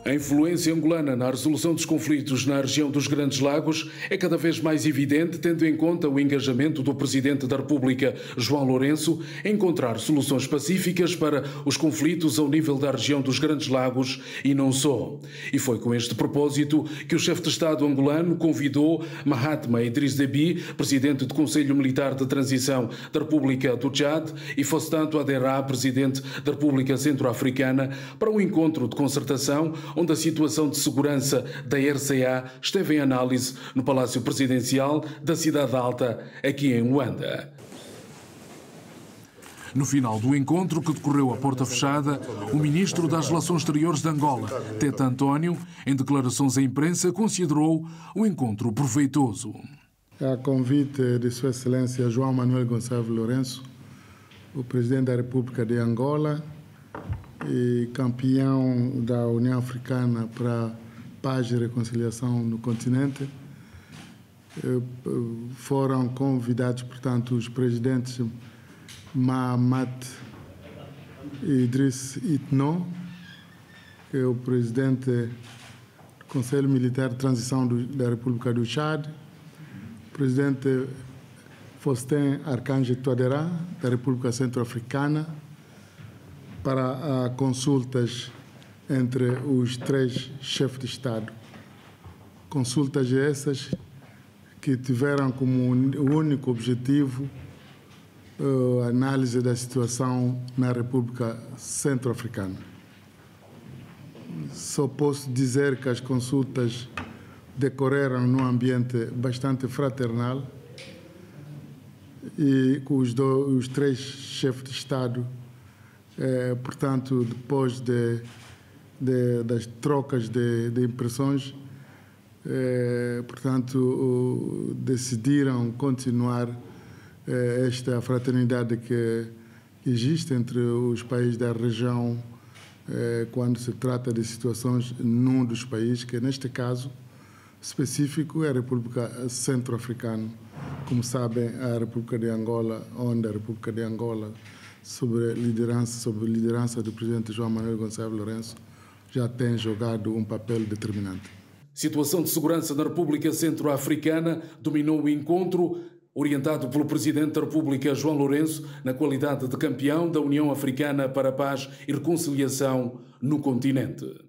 A influência angolana na resolução dos conflitos na região dos Grandes Lagos é cada vez mais evidente, tendo em conta o engajamento do Presidente da República, João Lourenço, em encontrar soluções pacíficas para os conflitos ao nível da região dos Grandes Lagos e não só. E foi com este propósito que o chefe de Estado angolano convidou Mahatma Idriss Déby, Presidente do Conselho Militar de Transição da República do Tchad, e Faustin Touadéra, Presidente da República Centro-Africana, para um encontro de concertação onde a situação de segurança da RCA esteve em análise no Palácio Presidencial da Cidade Alta, aqui em Luanda. No final do encontro, que decorreu a porta fechada, o ministro das Relações Exteriores de Angola, Teta António, em declarações à imprensa, considerou o encontro proveitoso. A convite de Sua Excelência João Manuel Gonçalves Lourenço, o Presidente da República de Angola e campeão da União Africana para Paz e Reconciliação no continente, foram convidados, portanto, os presidentes Mahamat Idriss Itno, que é o presidente do Conselho Militar de Transição da República do Tchad, o presidente Faustin Archange Touadéra, da República Centro-Africana, para consultas entre os três chefes de Estado. Consultas essas que tiveram como único objetivo a análise da situação na República Centro-Africana. Só posso dizer que as consultas decorreram num ambiente bastante fraternal e com os três chefes de Estado, portanto, depois das trocas de impressões, portanto, decidiram continuar esta fraternidade que existe entre os países da região quando se trata de situações num dos países, que neste caso específico é a República Centro-Africana. Como sabem, a República de Angola, onde a República de Angola, sob liderança do presidente João Manuel Gonçalves Lourenço, já tem jogado um papel determinante. Situação de segurança na República Centro-Africana dominou o encontro, orientado pelo Presidente da República, João Lourenço, na qualidade de campeão da União Africana para a Paz e Reconciliação no continente.